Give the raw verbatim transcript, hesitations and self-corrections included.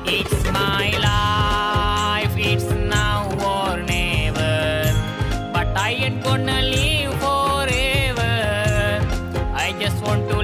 It's my life, it's now or never. But I ain't gonna live forever. I just want to